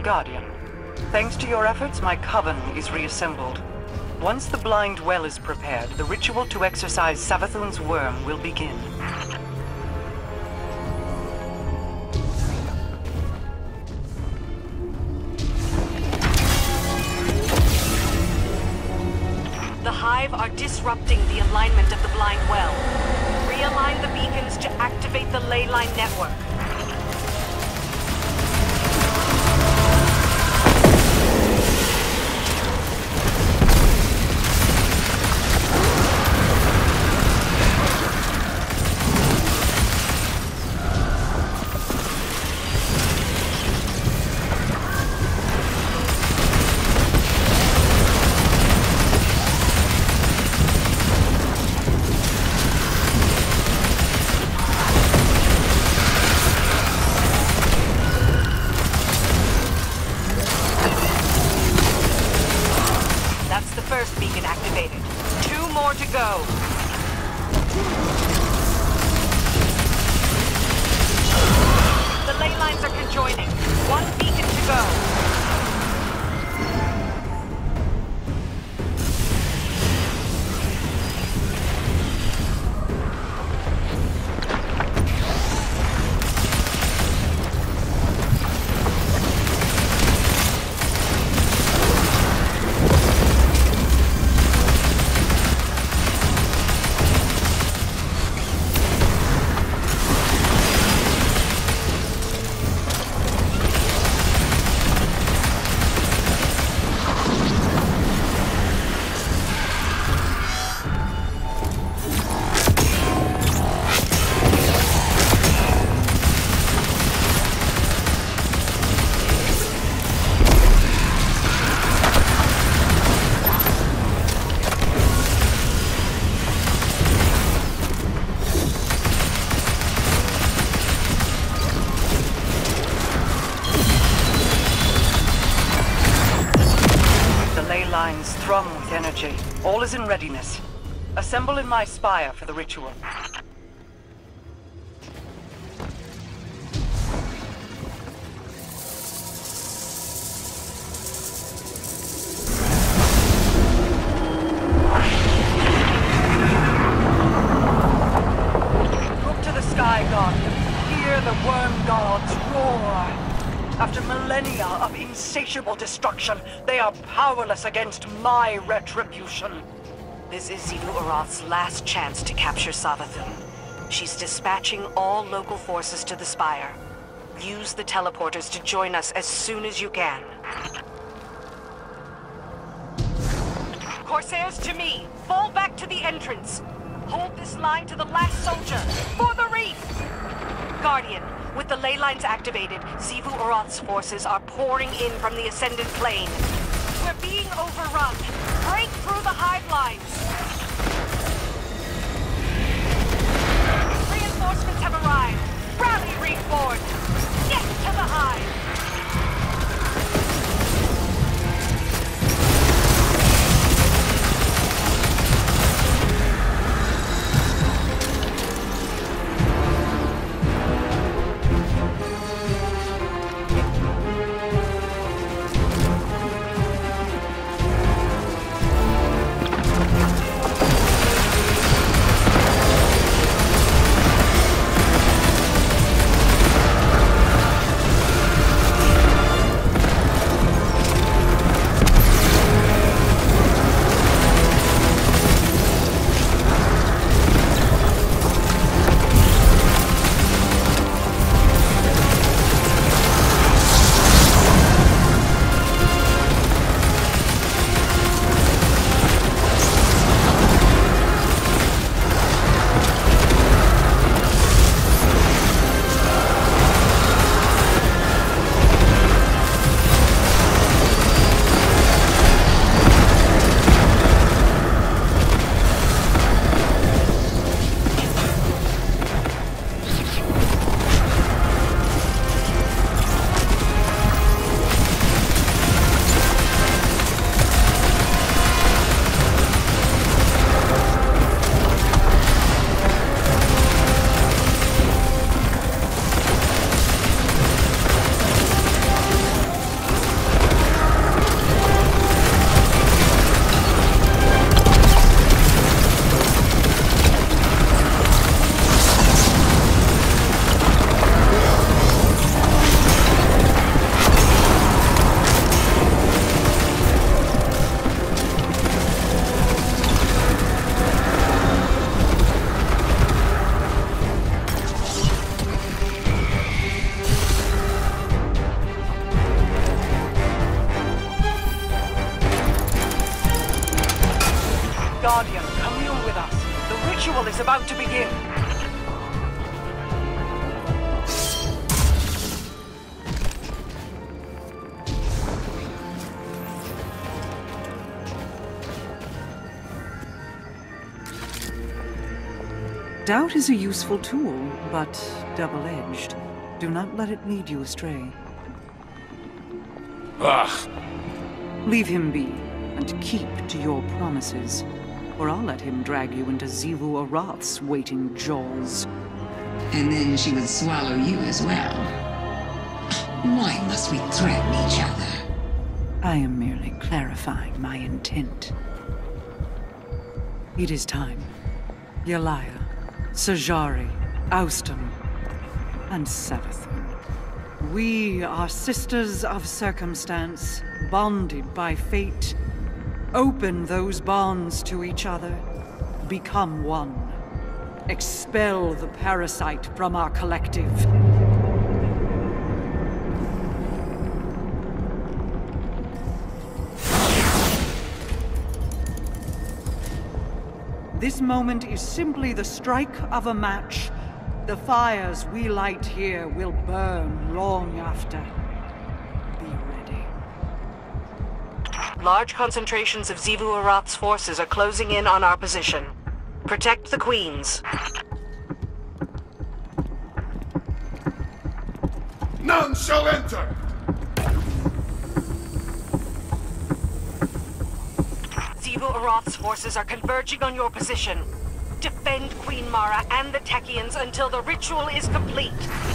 Guardian, thanks to your efforts, my coven is reassembled. Once the blind well is prepared, the ritual to exorcise Savathun's worm will begin. The Hive are disrupting the alignment of the blind well. Realign the beacons to activate the ley line network. Beacon activated. 2 more to go. The ley lines are conjoining. 1 beacon to go. Lines thrum with energy. All is in readiness. Assemble in my spire for the ritual. Look to the sky, Guardian. Hear the worm gods roar. After millennia of insatiable destruction, they are powerless against my retribution. This is Xivu Arath's last chance to capture Savathun. She's dispatching all local forces to the Spire. Use the teleporters to join us as soon as you can. Corsairs to me! Fall back to the entrance! Hold this line to the last soldier! For the reef! Guardian, with the ley lines activated, Xivu Arath's forces are pouring in from the Ascendant Plane. We're being overrun. Break through the hive lines. Reinforcements have arrived. Rally Reefboard. Get to the hive. Guardian, commune with us. The ritual is about to begin. Doubt is a useful tool, but double-edged. Do not let it lead you astray. Ugh. Leave him be, and keep to your promises, or I'll let him drag you into Xivu Arath's waiting jaws. And then she would swallow you as well. Why must we threaten each other? I am merely clarifying my intent. It is time. Yalaya, Sajari, Austin, and Savathun. We are sisters of circumstance, bonded by fate. Open those bonds to each other. Become one. Expel the parasite from our collective. This moment is simply the strike of a match. The fires we light here will burn long after. Be ready. Large concentrations of Xivu Arath's forces are closing in on our position. Protect the queens. None shall enter! Xivu Arath's forces are converging on your position. Defend Queen Mara and the Techians until the ritual is complete.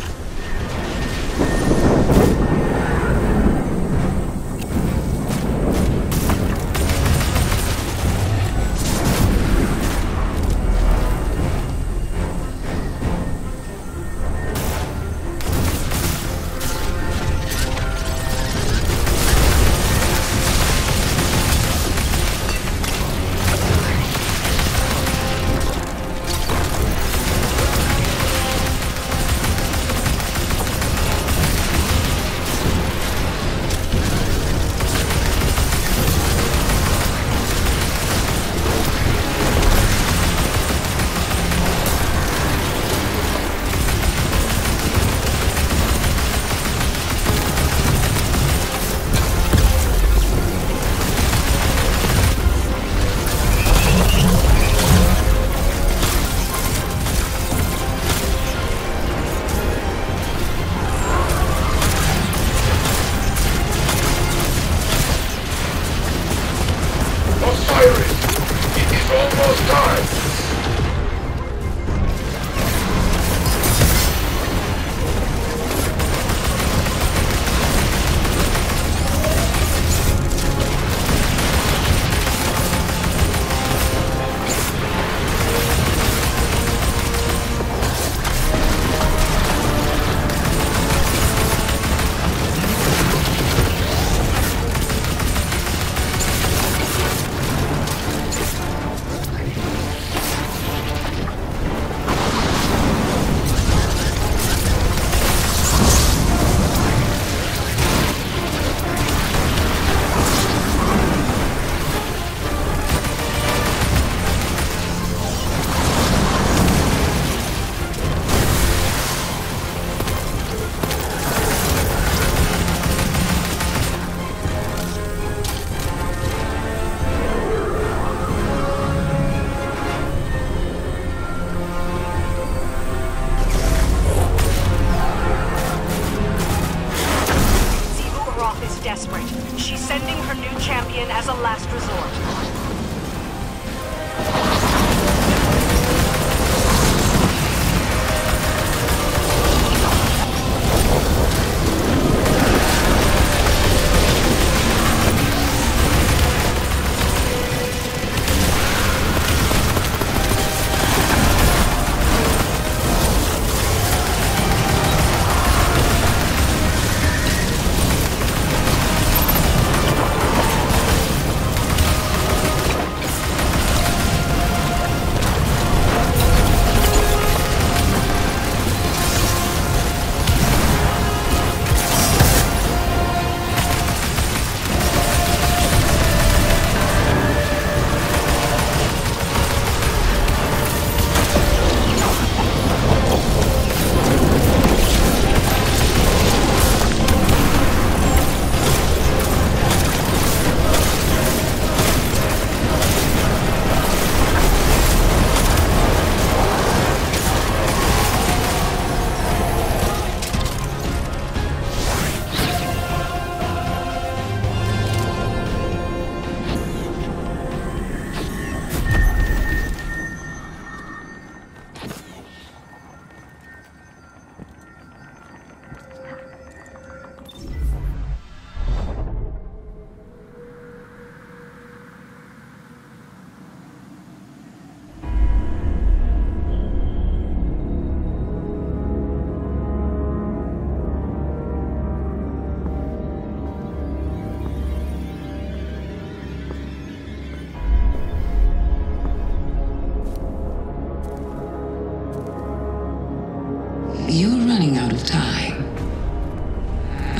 She's sending her new champion as a last resort.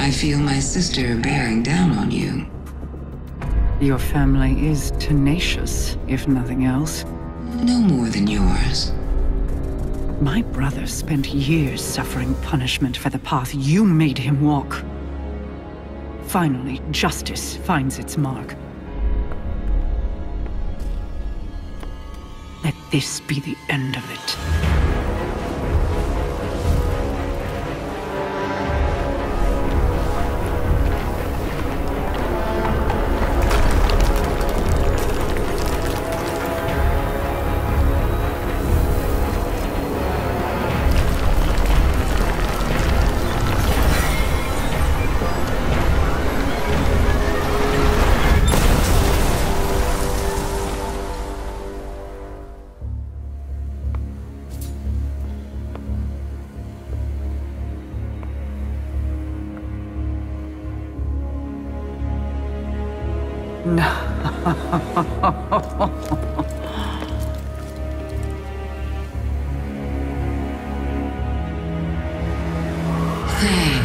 I feel my sister bearing down on you. Your family is tenacious, if nothing else. No more than yours. My brother spent years suffering punishment for the path you made him walk. Finally, justice finds its mark. Let this be the end of it. Thanks.